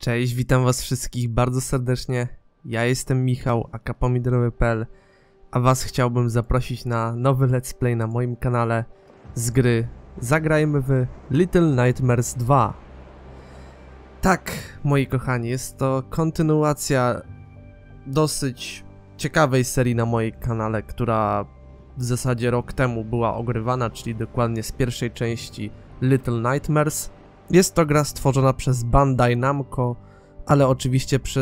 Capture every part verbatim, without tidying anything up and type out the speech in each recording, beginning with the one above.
Cześć, witam was wszystkich bardzo serdecznie. Ja jestem Michał, aka pomidorowy kropka p l, a was chciałbym zaprosić na nowy let's play na moim kanale z gry Zagrajmy w Little Nightmares dwa. Tak, moi kochani, jest to kontynuacja dosyć ciekawej serii na moim kanale, która w zasadzie rok temu była ogrywana, czyli dokładnie z pierwszej części Little Nightmares. Jest to gra stworzona przez Bandai Namco, ale oczywiście prze...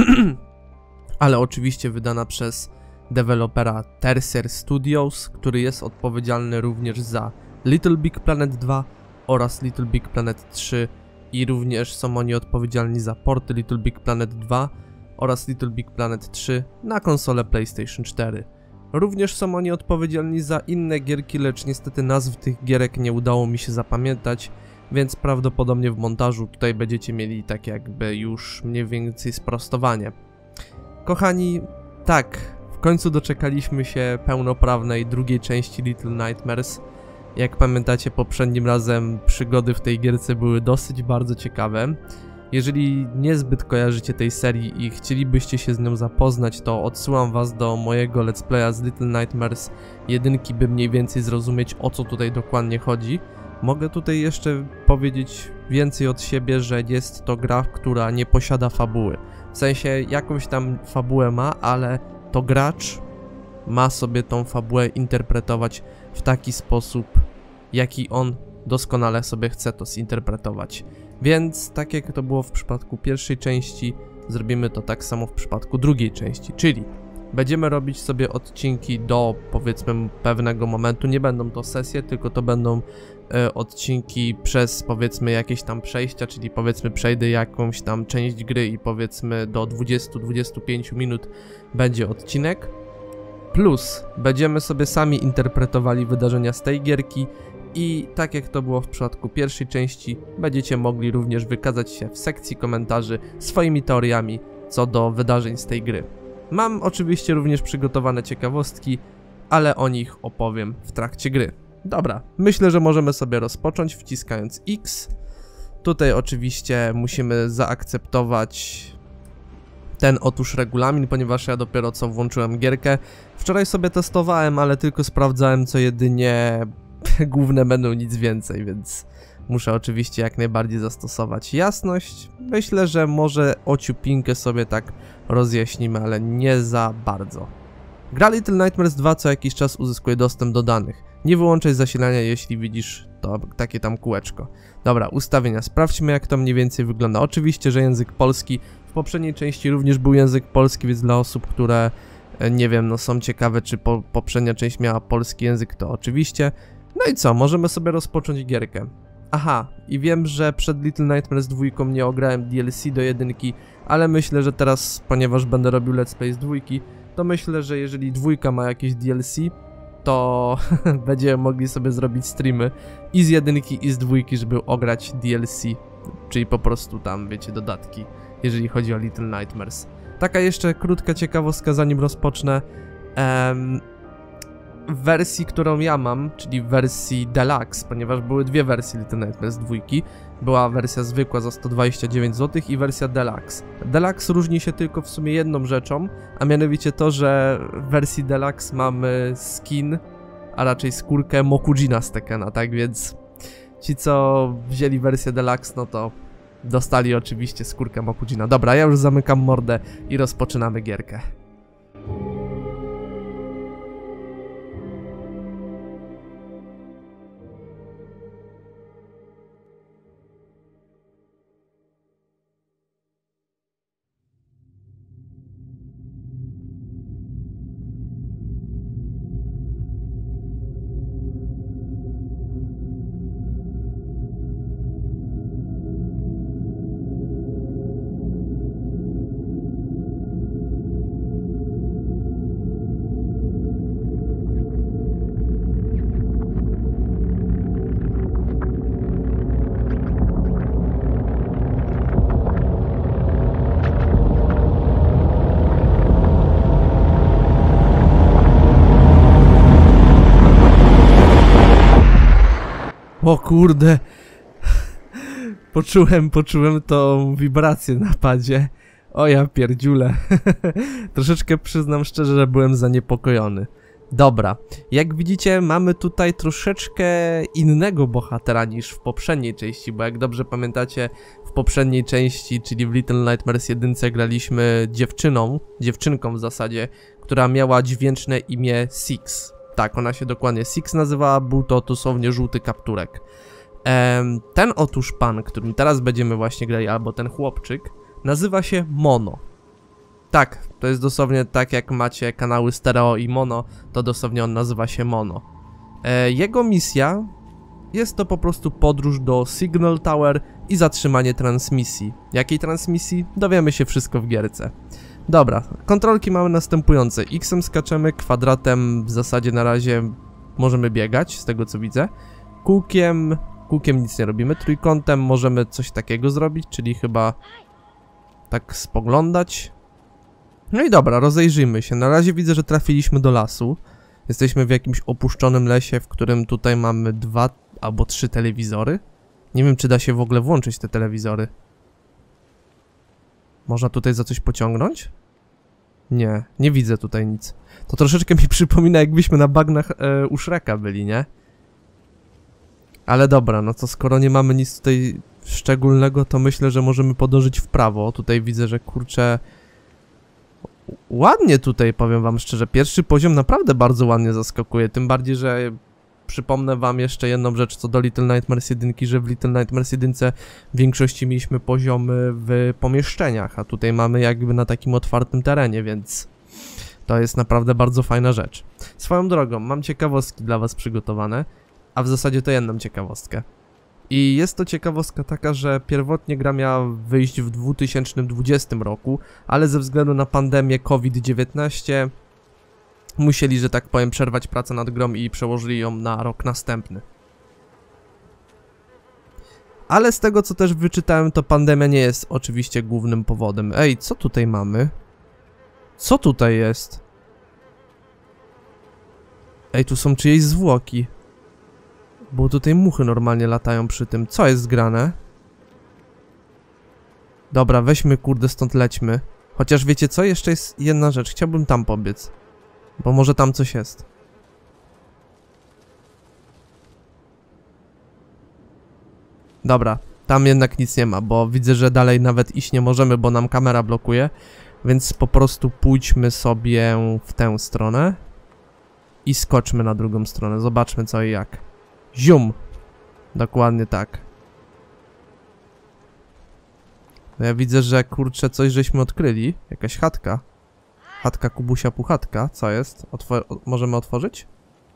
ale oczywiście wydana przez dewelopera Tertiary Studios, który jest odpowiedzialny również za Little Big Planet dwa oraz Little Big Planet trzy i również są oni odpowiedzialni za porty Little Big Planet dwa oraz Little Big Planet trzy na konsolę PlayStation cztery. Również są oni odpowiedzialni za inne gierki, lecz niestety nazw tych gierek nie udało mi się zapamiętać, więc prawdopodobnie w montażu tutaj będziecie mieli tak jakby już mniej więcej sprostowanie. Kochani, tak, w końcu doczekaliśmy się pełnoprawnej drugiej części Little Nightmares. Jak pamiętacie, poprzednim razem przygody w tej gierce były dosyć bardzo ciekawe. Jeżeli niezbyt kojarzycie tej serii i chcielibyście się z nią zapoznać, to odsyłam was do mojego let's playa z Little Nightmares jedynki, by mniej więcej zrozumieć, o co tutaj dokładnie chodzi. Mogę tutaj jeszcze powiedzieć więcej od siebie, że jest to gra, która nie posiada fabuły. W sensie jakąś tam fabułę ma, ale to gracz ma sobie tą fabułę interpretować w taki sposób, jaki on doskonale sobie chce to zinterpretować. Więc tak jak to było w przypadku pierwszej części, zrobimy to tak samo w przypadku drugiej części, czyli będziemy robić sobie odcinki do, powiedzmy, pewnego momentu. Nie będą to sesje, tylko to będą e, odcinki przez, powiedzmy, jakieś tam przejścia, czyli powiedzmy przejdę jakąś tam część gry i powiedzmy do dwudziestu do dwudziestu pięciu minut będzie odcinek. Plus będziemy sobie sami interpretowali wydarzenia z tej gierki i tak jak to było w przypadku pierwszej części, będziecie mogli również wykazać się w sekcji komentarzy swoimi teoriami co do wydarzeń z tej gry. Mam oczywiście również przygotowane ciekawostki, ale o nich opowiem w trakcie gry. Dobra, myślę, że możemy sobie rozpocząć wciskając X. Tutaj oczywiście musimy zaakceptować ten otóż regulamin, ponieważ ja dopiero co włączyłem gierkę. Wczoraj sobie testowałem, ale tylko sprawdzałem co jedynie główne menu, nic więcej, więc muszę oczywiście jak najbardziej zastosować jasność. Myślę, że może ociupinkę sobie tak rozjaśnimy, ale nie za bardzo. Gra Little Nightmares dwa co jakiś czas uzyskuje dostęp do danych. Nie wyłączaj zasilania, jeśli widzisz to takie tam kółeczko. Dobra, ustawienia. Sprawdźmy, jak to mniej więcej wygląda. Oczywiście, że język polski. W poprzedniej części również był język polski, więc dla osób, które nie wiem, no są ciekawe, czy po, poprzednia część miała polski język, to oczywiście. No i co? Możemy sobie rozpocząć gierkę. Aha, i wiem, że przed Little Nightmares dwa nie ograłem D L C do jedynki, ale myślę, że teraz, ponieważ będę robił let's play z dwójki, to myślę, że jeżeli dwójka ma jakieś D L C, to będziemy mogli sobie zrobić streamy i z jedynki, i z dwójki, żeby ograć D L C, czyli po prostu tam, wiecie, dodatki, jeżeli chodzi o Little Nightmares. Taka jeszcze krótka ciekawostka, zanim rozpocznę. Um, W wersji, którą ja mam, czyli w wersji Deluxe, ponieważ były dwie wersje Little Nightmares dwa, była wersja zwykła za sto dwadzieścia dziewięć złotych i wersja Deluxe. Deluxe różni się tylko w sumie jedną rzeczą, a mianowicie to, że w wersji Deluxe mamy skin, a raczej skórkę Mokujina z Tekkena, tak więc ci co wzięli wersję Deluxe, no to dostali oczywiście skórkę Mokujina. Dobra, ja już zamykam mordę i rozpoczynamy gierkę. O kurde, Poczułem, poczułem tą wibrację na padzie. O ja pierdziule. Troszeczkę przyznam szczerze, że byłem zaniepokojony. Dobra, jak widzicie mamy tutaj troszeczkę innego bohatera niż w poprzedniej części, bo jak dobrze pamiętacie w poprzedniej części, czyli w Little Nightmares jeden graliśmy dziewczyną, dziewczynką w zasadzie, która miała dźwięczne imię Six. Tak, ona się dokładnie Six nazywała, był to dosłownie żółty kapturek. Ehm, ten otóż pan, którym teraz będziemy właśnie grali, albo ten chłopczyk, nazywa się Mono. Tak, to jest dosłownie tak jak macie kanały stereo i mono, to dosłownie on nazywa się Mono. E, jego misja jest to po prostu podróż do Signal Tower i zatrzymanie transmisji. Jakiej transmisji? Dowiemy się wszystko w gierce. Dobra, kontrolki mamy następujące. X-em skaczemy, kwadratem w zasadzie na razie możemy biegać, z tego co widzę. Kółkiem, kółkiem nic nie robimy, trójkątem możemy coś takiego zrobić, czyli chyba tak spoglądać. No i dobra, rozejrzyjmy się. Na razie widzę, że trafiliśmy do lasu. Jesteśmy w jakimś opuszczonym lesie, w którym tutaj mamy dwa albo trzy telewizory. Nie wiem, czy da się w ogóle włączyć te telewizory. Można tutaj za coś pociągnąć? Nie, nie widzę tutaj nic. To troszeczkę mi przypomina, jakbyśmy na bagnach e, u Shreka byli, nie? Ale dobra, no to skoro nie mamy nic tutaj szczególnego, to myślę, że możemy podążyć w prawo. Tutaj widzę, że kurczę... Ładnie tutaj, powiem wam szczerze, pierwszy poziom naprawdę bardzo ładnie zaskakuje, tym bardziej, że przypomnę wam jeszcze jedną rzecz co do Little Nightmares jeden, że w Little Nightmares jeden w większości mieliśmy poziomy w pomieszczeniach, a tutaj mamy jakby na takim otwartym terenie, więc to jest naprawdę bardzo fajna rzecz. Swoją drogą, mam ciekawostki dla was przygotowane, a w zasadzie to jedną ciekawostkę. I jest to ciekawostka taka, że pierwotnie gra miała wyjść w dwa tysiące dwudziestym roku, ale ze względu na pandemię COVID dziewiętnaście musieli, że tak powiem, przerwać pracę nad grą i przełożyli ją na rok następny. Ale z tego, co też wyczytałem, to pandemia nie jest oczywiście głównym powodem. Ej, co tutaj mamy? Co tutaj jest? Ej, tu są czyjeś zwłoki. Bo tutaj muchy normalnie latają przy tym. Co jest zgrane? Dobra, weźmy kurde stąd lećmy. Chociaż wiecie co? Jeszcze jest jedna rzecz. Chciałbym tam pobiec. Bo może tam coś jest. Dobra, tam jednak nic nie ma, bo widzę, że dalej nawet iść nie możemy, bo nam kamera blokuje. Więc po prostu pójdźmy sobie w tę stronę. I skoczmy na drugą stronę. Zobaczmy co i jak. Zium! Dokładnie tak. No ja widzę, że kurczę coś żeśmy odkryli. Jakaś chatka. Chatka Kubusia Puchatka. Co jest? Otwor możemy otworzyć?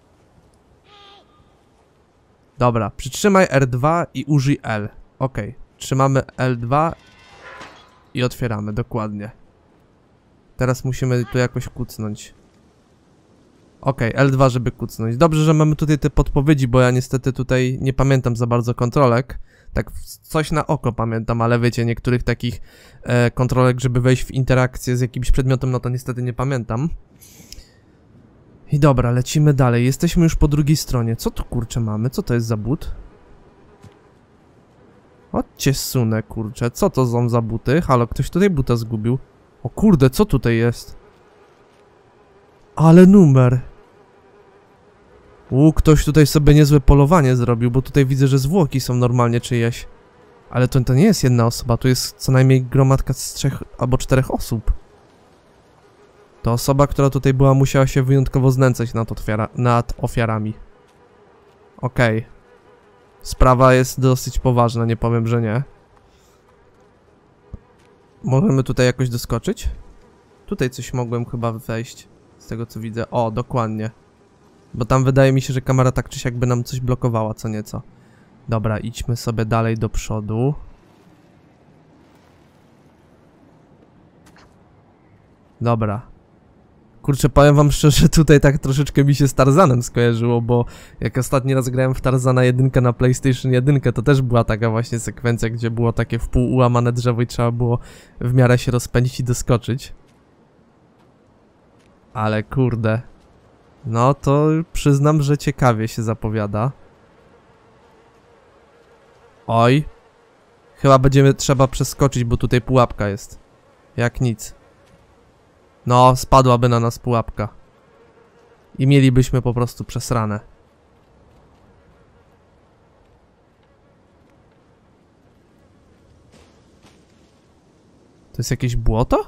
Dobra, przytrzymaj R dwa i użyj L. Ok, trzymamy L dwa i otwieramy, dokładnie. Teraz musimy tu jakoś kucnąć. Ok, L dwa, żeby kucnąć. Dobrze, że mamy tutaj te podpowiedzi, bo ja niestety tutaj nie pamiętam za bardzo kontrolek. Tak coś na oko pamiętam, ale wiecie, niektórych takich e, kontrolek, żeby wejść w interakcję z jakimś przedmiotem, no to niestety nie pamiętam. I dobra, lecimy dalej. Jesteśmy już po drugiej stronie. Co tu kurczę mamy? Co to jest za but? Chodźcie sunę, kurczę. Co to są za buty? Halo, ktoś tutaj buta zgubił. O kurde, co tutaj jest? Ale numer. U, ktoś tutaj sobie niezłe polowanie zrobił, bo tutaj widzę, że zwłoki są normalnie czyjeś. Ale to, to nie jest jedna osoba, tu jest co najmniej gromadka z trzech albo czterech osób. To osoba, która tutaj była, musiała się wyjątkowo znęcać nad, otwiara, nad ofiarami. Okej. Okay. Sprawa jest dosyć poważna, nie powiem, że nie. Możemy tutaj jakoś doskoczyć? Tutaj coś mogłem chyba wejść, z tego co widzę. O, dokładnie. Bo tam wydaje mi się, że kamera tak czy siak by nam coś blokowała, co nieco. Dobra, idźmy sobie dalej do przodu. Dobra. Kurczę, powiem wam szczerze, tutaj tak troszeczkę mi się z Tarzanem skojarzyło, bo jak ostatni raz grałem w Tarzana jeden na PlayStation jeden, to też była taka właśnie sekwencja, gdzie było takie w pół ułamane drzewo i trzeba było w miarę się rozpędzić i doskoczyć. Ale kurde. No to przyznam, że ciekawie się zapowiada. Oj. Chyba będziemy trzeba przeskoczyć, bo tutaj pułapka jest. Jak nic. No, spadłaby na nas pułapka. I mielibyśmy po prostu przesrane. To jest jakieś błoto?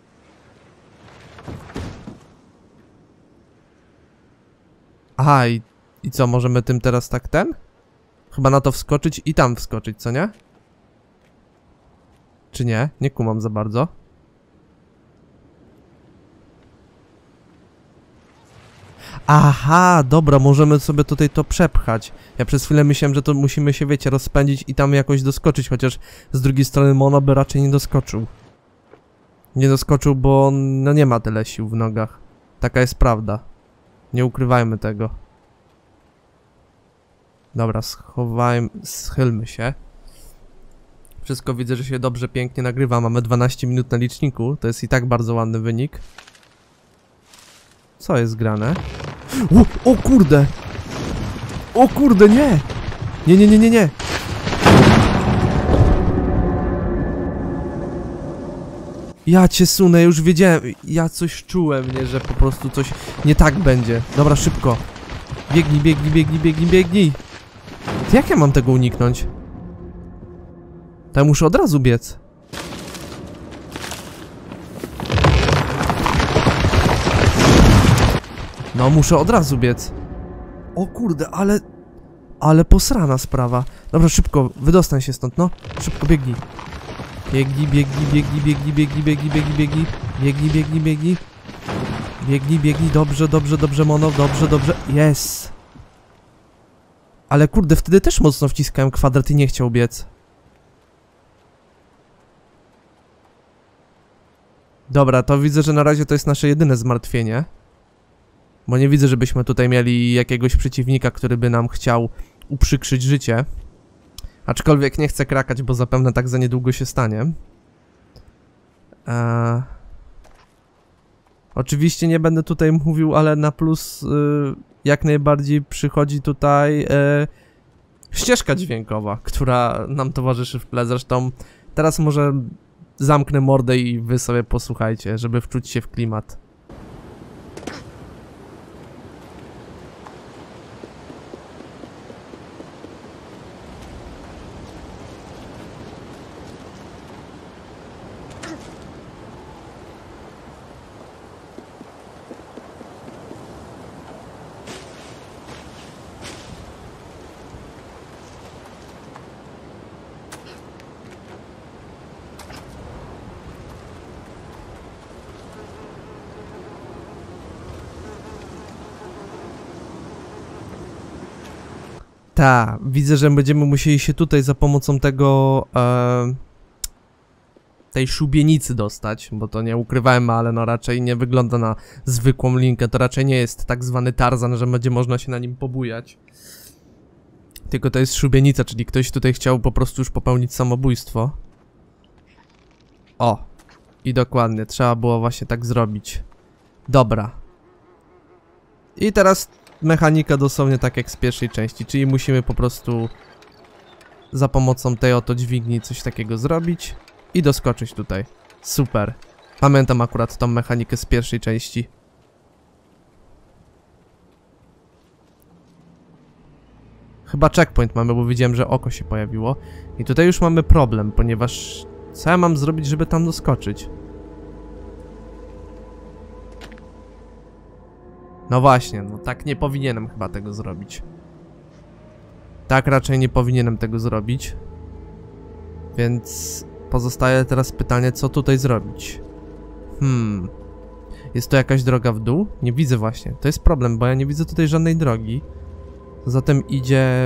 Aha, i, i co, możemy tym teraz tak ten? Chyba na to wskoczyć i tam wskoczyć, co nie? Czy nie? Nie kumam za bardzo. Aha, dobra, możemy sobie tutaj to przepchać. Ja przez chwilę myślałem, że to musimy się, wiecie, rozpędzić i tam jakoś doskoczyć, chociaż z drugiej strony Mono by raczej nie doskoczył. Nie doskoczył, bo on, no nie ma tyle sił w nogach. Taka jest prawda. Nie ukrywajmy tego. Dobra, schowajmy, schylmy się. Wszystko widzę, że się dobrze, pięknie nagrywa. Mamy dwanaście minut na liczniku. To jest i tak bardzo ładny wynik. Co jest grane? O, o kurde! O kurde, nie! Nie, nie, nie, nie, nie! Ja cię sunę, już wiedziałem. Ja coś czułem, nie, że po prostu coś nie tak będzie. Dobra, szybko. Biegnij, biegnij, biegnij, biegnij, biegnij. To jak ja mam tego uniknąć? To ja muszę od razu biec. No, muszę od razu biec. O kurde, ale... Ale posrana sprawa. Dobra, szybko, wydostań się stąd, no. Szybko, biegnij. Biegnij, biegnij, biegnij, biegnij, biegnij, biegnij, biegnij, biegnij. Biegnij, biegnij, biegnij. Biegnij, biegnij, dobrze, dobrze, dobrze, Mono, dobrze, dobrze. Jest. Ale kurde, wtedy też mocno wciskałem kwadrat i nie chciał biec. Dobra, to widzę, że na razie to jest nasze jedyne zmartwienie. Bo nie widzę, żebyśmy tutaj mieli jakiegoś przeciwnika, który by nam chciał uprzykrzyć życie. Aczkolwiek nie chcę krakać, bo zapewne tak za niedługo się stanie. Eee... Oczywiście nie będę tutaj mówił, ale na plus yy, jak najbardziej przychodzi tutaj yy, ścieżka dźwiękowa, która nam towarzyszy w tle. Zresztą teraz może zamknę mordę i wy sobie posłuchajcie, żeby wczuć się w klimat. Ta, widzę, że będziemy musieli się tutaj za pomocą tego, e, tej szubienicy dostać, bo to nie ukrywałem, ale no raczej nie wygląda na zwykłą linkę, to raczej nie jest tak zwany Tarzan, że będzie można się na nim pobujać. Tylko to jest szubienica, czyli ktoś tutaj chciał po prostu już popełnić samobójstwo. O, i dokładnie, trzeba było właśnie tak zrobić. Dobra. I teraz... Mechanika dosłownie tak jak z pierwszej części, czyli musimy po prostu za pomocą tej oto dźwigni coś takiego zrobić i doskoczyć tutaj. Super. Pamiętam akurat tą mechanikę z pierwszej części. Chyba checkpoint mamy, bo widziałem, że oko się pojawiło. I tutaj już mamy problem, ponieważ co ja mam zrobić, żeby tam doskoczyć? No właśnie, no tak nie powinienem chyba tego zrobić. Tak raczej nie powinienem tego zrobić. Więc pozostaje teraz pytanie, co tutaj zrobić. Hmm. Jest to jakaś droga w dół? Nie widzę właśnie. To jest problem, bo ja nie widzę tutaj żadnej drogi. Zatem idzie...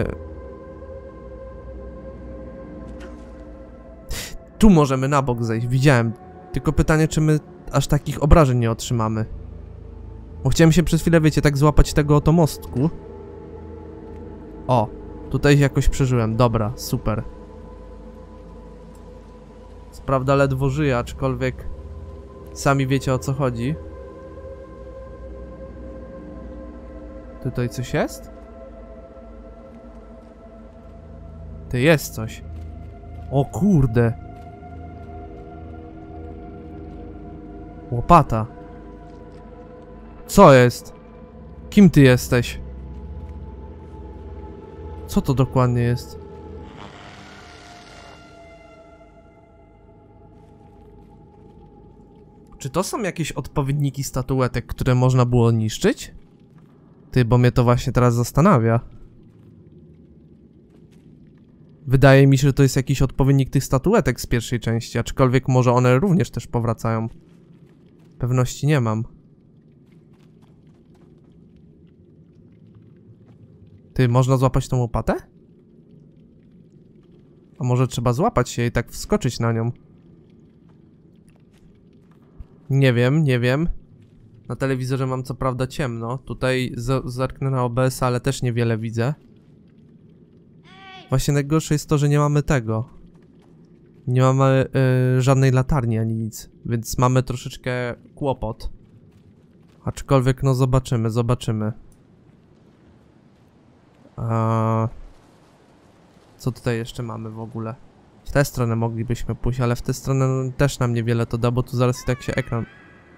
Tu możemy na bok zejść, widziałem. Tylko pytanie, czy my aż takich obrażeń nie otrzymamy. Bo chciałem się przez chwilę, wiecie, tak złapać tego oto mostku. O, tutaj jakoś przeżyłem. Dobra, super. Co prawda ledwo żyję, aczkolwiek sami wiecie, o co chodzi. Tutaj coś jest? Ty, jest coś. O kurde. Łopata. Co jest? Kim ty jesteś? Co to dokładnie jest? Czy to są jakieś odpowiedniki statuetek, które można było niszczyć? Ty, bo mnie to właśnie teraz zastanawia. Wydaje mi się, że to jest jakiś odpowiednik tych statuetek z pierwszej części, aczkolwiek może one również też powracają. Pewności nie mam. Ty, można złapać tą łopatę? A może trzeba złapać się i tak wskoczyć na nią? Nie wiem, nie wiem. Na telewizorze mam co prawda ciemno. Tutaj zerknę na O B S, ale też niewiele widzę. Właśnie najgorsze jest to, że nie mamy tego. Nie mamy y, żadnej latarni ani nic, więc mamy troszeczkę kłopot. Aczkolwiek no zobaczymy, zobaczymy. A... Co tutaj jeszcze mamy w ogóle? W tę stronę moglibyśmy pójść, ale w tę stronę no, też nam niewiele to da, bo tu zaraz i tak się ekran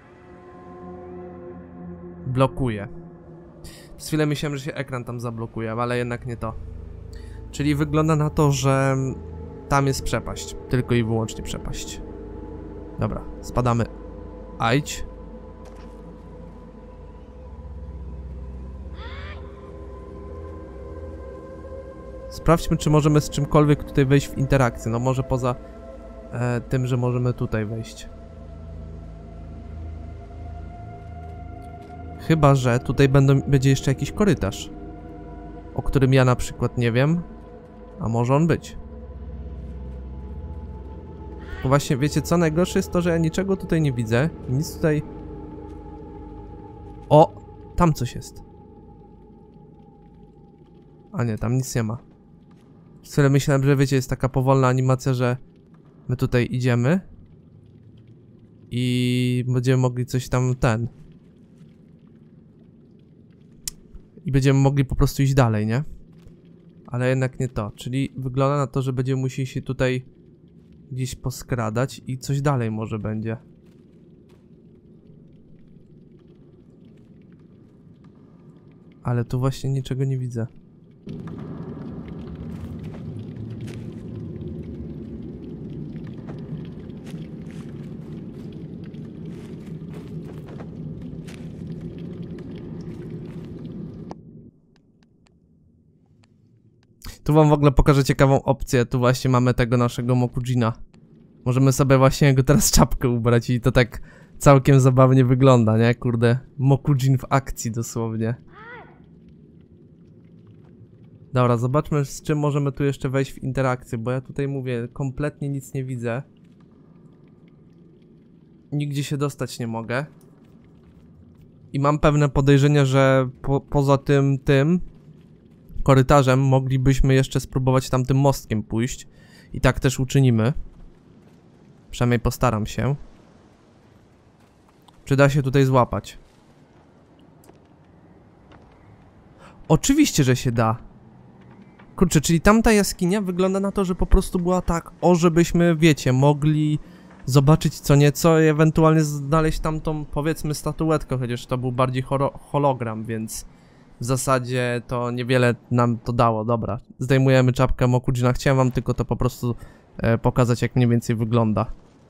blokuje. Przez chwilę myślałem, że się ekran tam zablokuje, ale jednak nie to. Czyli wygląda na to, że tam jest przepaść. Tylko i wyłącznie przepaść. Dobra, spadamy. Ajdź. Sprawdźmy, czy możemy z czymkolwiek tutaj wejść w interakcję. No może poza e, tym, że możemy tutaj wejść. Chyba że tutaj będą, będzie jeszcze jakiś korytarz, o którym ja na przykład nie wiem. A może on być. Bo właśnie, wiecie co? Najgorsze jest to, że ja niczego tutaj nie widzę. Nic tutaj... O! Tam coś jest. A nie, tam nic nie ma. W chwilę myślałem, że wiecie, jest taka powolna animacja, że my tutaj idziemy i będziemy mogli coś tam ten i będziemy mogli po prostu iść dalej, nie? Ale jednak nie to, czyli wygląda na to, że będziemy musieli się tutaj gdzieś poskradać i coś dalej może będzie. Ale tu właśnie niczego nie widzę. Tu wam w ogóle pokażę ciekawą opcję. Tu właśnie mamy tego naszego Mokujina. Możemy sobie właśnie jego teraz czapkę ubrać i to tak całkiem zabawnie wygląda, nie? Kurde, Mokujin w akcji dosłownie. Dobra, zobaczmy, z czym możemy tu jeszcze wejść w interakcję, bo ja tutaj mówię, kompletnie nic nie widzę. Nigdzie się dostać nie mogę. I mam pewne podejrzenie, że po, poza tym, tym korytarzem moglibyśmy jeszcze spróbować tamtym mostkiem pójść. I tak też uczynimy. Przynajmniej postaram się. Czy da się tutaj złapać? Oczywiście, że się da. Kurczę, czyli tamta jaskinia wygląda na to, że po prostu była tak, o żebyśmy, wiecie, mogli zobaczyć co nieco i ewentualnie znaleźć tamtą, powiedzmy, statuetkę, chociaż to był bardziej hologram, więc w zasadzie to niewiele nam to dało. Dobra, zdejmujemy czapkę Mokujina. Chciałem wam tylko to po prostu e, pokazać, jak mniej więcej wygląda.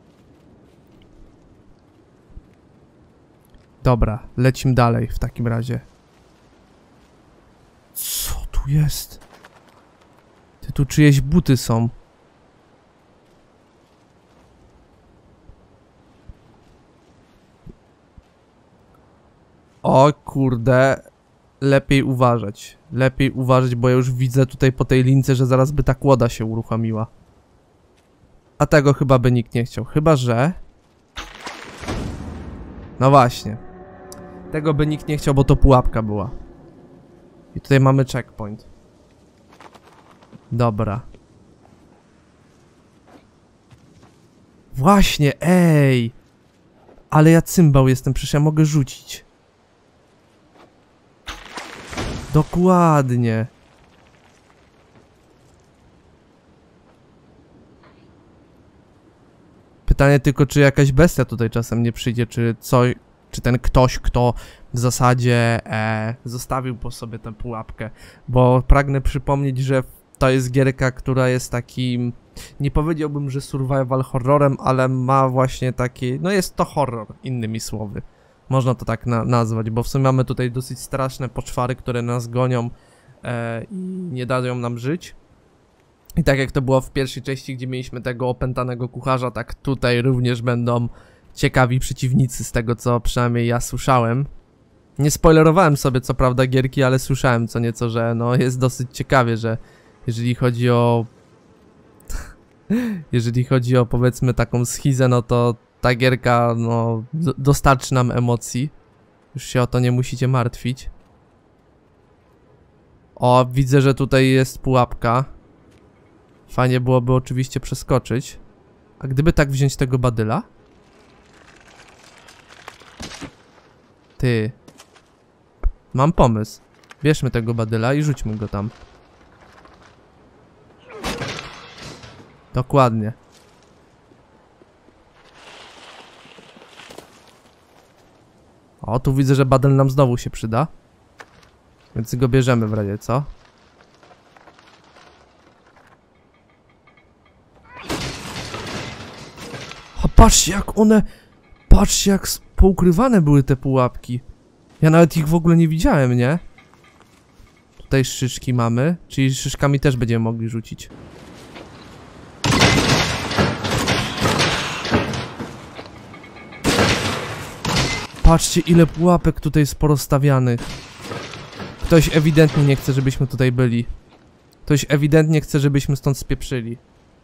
Dobra, lecimy dalej w takim razie. Co tu jest? Ty, tu czyjeś buty są. O kurde. Lepiej uważać. Lepiej uważać, bo ja już widzę tutaj po tej lince, że zaraz by ta kłoda się uruchomiła. A tego chyba by nikt nie chciał. Chyba że... No właśnie. Tego by nikt nie chciał, bo to pułapka była. I tutaj mamy checkpoint. Dobra. Właśnie, ej! Ale ja cymbał jestem, przecież ja mogę rzucić. Dokładnie. Pytanie tylko, czy jakaś bestia tutaj czasem nie przyjdzie, czy co, czy ten ktoś, kto w zasadzie e, zostawił po sobie tę pułapkę. Bo pragnę przypomnieć, że to jest gierka, która jest takim, nie powiedziałbym, że survival horrorem, ale ma właśnie taki, no jest to horror, innymi słowy. Można to tak na nazwać, bo w sumie mamy tutaj dosyć straszne poczwary, które nas gonią e, i nie dają nam żyć. I tak jak to było w pierwszej części, gdzie mieliśmy tego opętanego kucharza, tak tutaj również będą ciekawi przeciwnicy, z tego co przynajmniej ja słyszałem. Nie spoilerowałem sobie co prawda gierki, ale słyszałem co nieco, że no jest dosyć ciekawie, że jeżeli chodzi o... jeżeli chodzi o powiedzmy taką schizę, no to ta gierka no dostarczy nam emocji. Już się o to nie musicie martwić. O, widzę, że tutaj jest pułapka. Fajnie byłoby oczywiście przeskoczyć. A gdyby tak wziąć tego badyla? Ty. Mam pomysł. Bierzmy tego badyla i rzućmy go tam. Dokładnie. O, tu widzę, że badyl nam znowu się przyda. Więc go bierzemy w razie co? A patrzcie jak one... Patrzcie jak poukrywane były te pułapki. Ja nawet ich w ogóle nie widziałem, nie? Tutaj szyszki mamy. Czyli szyszkami też będziemy mogli rzucić. Patrzcie ile pułapek tutaj jest porozstawianych. Ktoś ewidentnie nie chce, żebyśmy tutaj byli. Ktoś ewidentnie chce, żebyśmy stąd spieprzyli.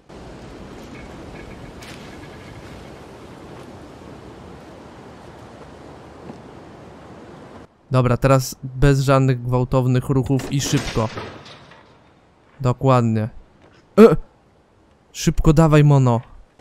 Dobra, teraz bez żadnych gwałtownych ruchów i szybko. Dokładnie. E! Szybko dawaj, mono.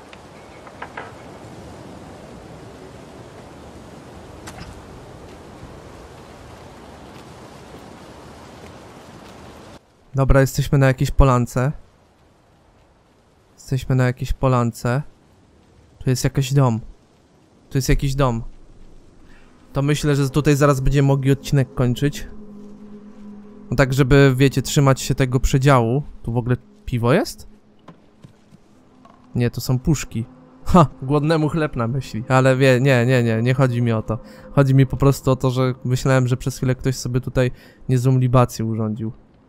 Dobra, jesteśmy na jakiejś polance. Jesteśmy na jakiejś polance. Tu jest jakiś dom. Tu jest jakiś dom. To myślę, że tutaj zaraz będziemy mogli odcinek kończyć. No tak, żeby, wiecie, trzymać się tego przedziału. Tu w ogóle piwo jest? Nie, to są puszki. Ha, głodnemu chleb na myśli. Ale wie, nie, nie, nie, nie chodzi mi o to. Chodzi mi po prostu o to, że myślałem, że przez chwilę ktoś sobie tutaj niezłą libację urządził.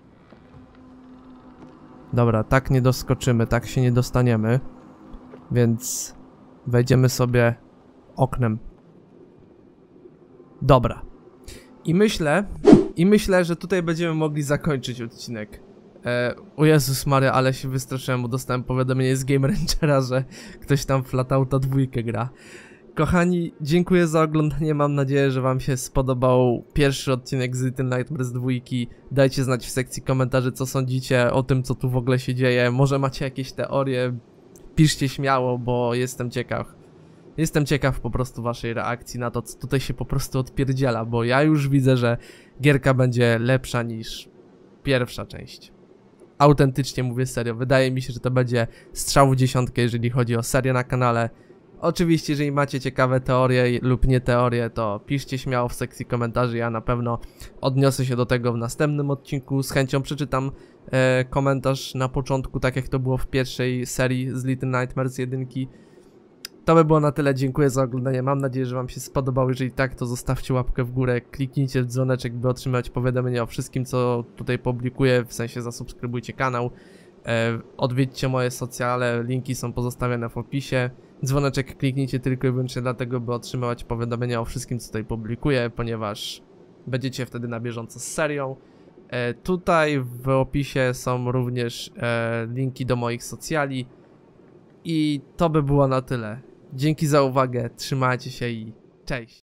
Dobra, tak nie doskoczymy, tak się nie dostaniemy. Więc wejdziemy sobie oknem. Dobra. I myślę, i myślę, że tutaj będziemy mogli zakończyć odcinek. E, o Jezus Maria, ale się wystraszyłem, bo dostałem powiadomienie z Game Rangera, że ktoś tam Flatouta dwójkę gra. Kochani, dziękuję za oglądanie, mam nadzieję, że wam się spodobał pierwszy odcinek z Little Nightmares dwa. Dajcie znać w sekcji komentarzy, co sądzicie o tym, co tu w ogóle się dzieje. Może macie jakieś teorie, piszcie śmiało, bo jestem ciekaw. Jestem ciekaw po prostu waszej reakcji na to, co tutaj się po prostu odpierdziela, bo ja już widzę, że gierka będzie lepsza niż pierwsza część. Autentycznie mówię serio, wydaje mi się, że to będzie strzał w dziesiątkę, jeżeli chodzi o serię na kanale. Oczywiście, jeżeli macie ciekawe teorie lub nie teorie, to piszcie śmiało w sekcji komentarzy, ja na pewno odniosę się do tego w następnym odcinku. Z chęcią przeczytam e, komentarz na początku, tak jak to było w pierwszej serii z Little Nightmares jeden. To by było na tyle, dziękuję za oglądanie, mam nadzieję, że wam się spodobało, jeżeli tak, to zostawcie łapkę w górę, kliknijcie w dzwoneczek, by otrzymać powiadomienia o wszystkim, co tutaj publikuję, w sensie zasubskrybujcie kanał, e, odwiedźcie moje socjale, linki są pozostawione w opisie, dzwoneczek kliknijcie tylko i wyłącznie dlatego, by otrzymywać powiadomienia o wszystkim, co tutaj publikuję, ponieważ będziecie wtedy na bieżąco z serią. E, tutaj w opisie są również e, linki do moich socjali i to by było na tyle. Dzięki za uwagę, trzymajcie się i cześć!